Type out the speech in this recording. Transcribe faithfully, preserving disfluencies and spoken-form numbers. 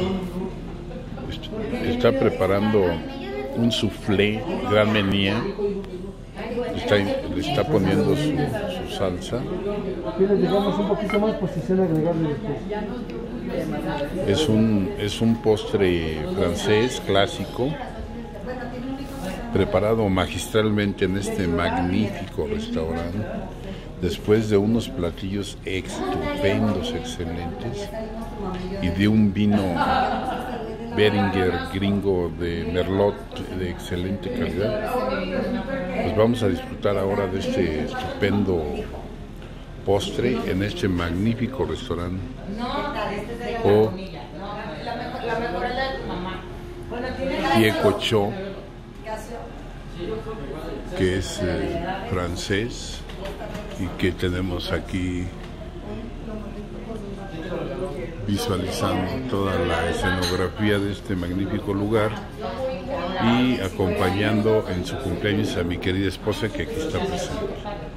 está preparando un soufflé Gran Menía. Está, le está poniendo su, su salsa. ¿Quieres digamos un poquito más posición agregable después? Es un, es un postre francés clásico, preparado magistralmente en este magnífico restaurante, después de unos platillos estupendos, excelentes, y de un vino Beringer gringo de Merlot de excelente calidad. Pues vamos a disfrutar ahora de este estupendo postre en este magnífico restaurante o Piecocho, que es eh, francés, y que tenemos aquí visualizando toda la escenografía de este magnífico lugar y acompañando en su cumpleaños a mi querida esposa, que aquí está presente.